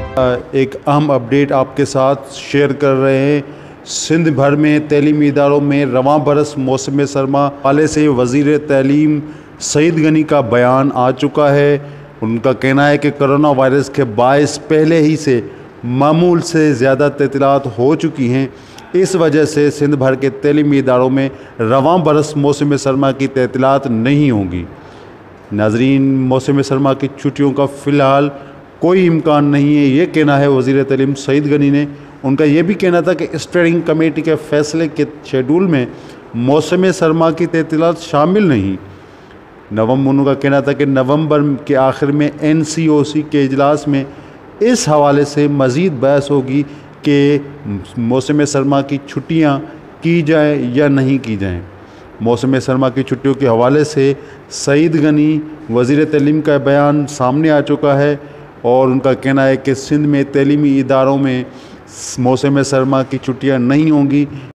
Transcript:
एक अहम अपडेट आपके साथ शेयर कर रहे हैं। सिंध भर में तैलीमी इदारों में रवां बरस मौसम सरमा वाले से वज़ीर तैलीम सईद गनी का बयान आ चुका है। उनका कहना है कि कोरोना वायरस के बायस पहले ही से मामूल से ज़्यादा तैतीलात हो चुकी हैं। इस वजह से सिंध भर के तैलीमी इदारों में रवां बरस मौसम सरमा की तैतीलात नहीं होंगी। नाज़रीन, मौसम सरमा की छुट्टियों का फ़िलहाल कोई इम्कान नहीं है, ये कहना है वज़ीर तैलीम सईद गनी ने। उनका ये भी कहना था कि स्टीयरिंग कमेटी के फ़ैसले के शेड्यूल में मौसम सरमा की तैतीलात शामिल नहीं। उनका कहना था कि नवंबर के आखिर में NCOC के इजलास में इस हवाले से मज़ीद बहस होगी कि मौसम सरमा की छुट्टियाँ की जाएँ या नहीं की जाएँ। मौसम सरमा की छुट्टियों के हवाले से सईद गनी वज़ीर तैलीम का बयान सामने आ चुका है और उनका कहना है कि सिंध में तैलीमी इदारों में मौसम सरमा की छुट्टियां नहीं होंगी।